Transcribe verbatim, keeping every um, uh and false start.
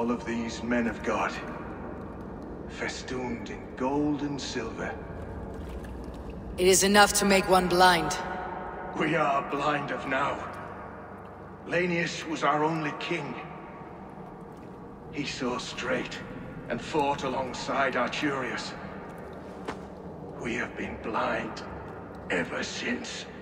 all of these men of God, festooned in gold and silver. It is enough to make one blind. We are blind of now. Lanius was our only king. He saw straight and fought alongside Arturius. We have been blind ever since.